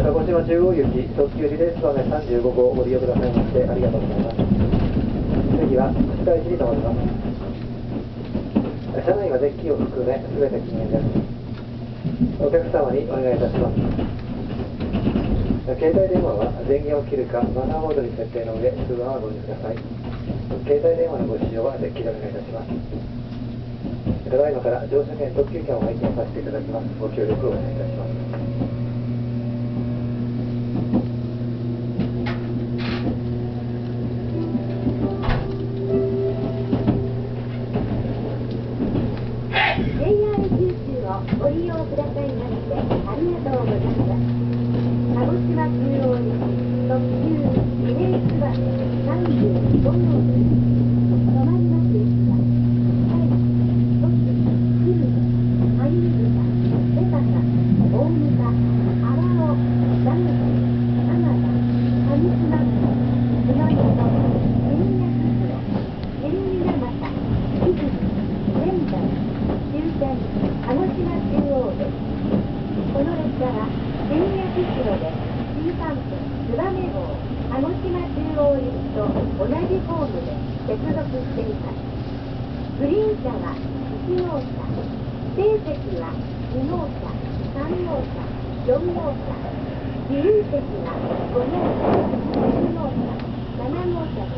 鹿児島中央行き特急リレーツバメ35号をご利用くださいましてありがとうございます。次は下市に停まります。車内はデッキを含め全て禁煙です。お客様にお願いいたします。携帯電話は電源を切るかマナーモードに設定の上通話はご利用ください。携帯電話のご使用はデッキでお願いいたします。ただいまから乗車券特急券を拝見させていただきます。ご協力をお願いいたします。 ご利用くださいましてありがとうございます。鹿児島中央行き特急リレーツバメ35号です。止まります駅は埼玉、鳥栖、久留米、羽生豚、江坂、大牟田、阿波尾、長野、浜田、上島区、熊本、新薬広、新水俣、出水、仙台、終点鹿児島中央です。この列車は千秋広で新幹線つばめ号鹿児島中央行きと同じホームで接続しています。グリーン車は1号車、指定席は2号車、3号車、4号車、自由席は5号車、6号車、7号車です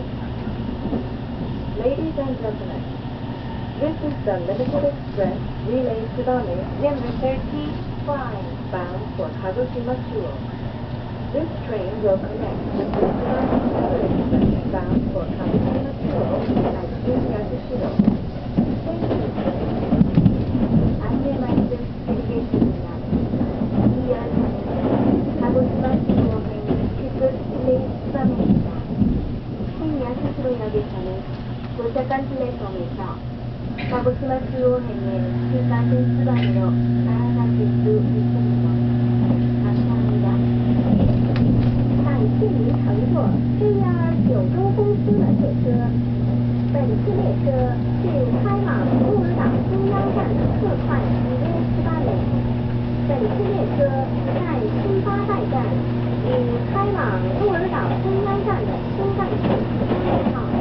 。Ladies and gentlemen, this is the Limited Express Relay Tsubame number 35 bound for Kagoshima Chuo. This train will connect with the Tsubame Limited Express bound for Kagoshima Chuo at Shinyakushiro. Thank you. 安全マイルナビゲーションや ER 鹿児島中央線地区リレーツバメ駅は新八代の列車に到着安全をめた鹿児島中央線へ新幹線ツバメの新潟铁路一线的长江的在距离乘坐JR 九州公司的列车，本次列车是开往鹿儿岛中央站的特快リレーツバメ。本次列车在新发代站与开往鹿儿岛中央站的新干线相连号。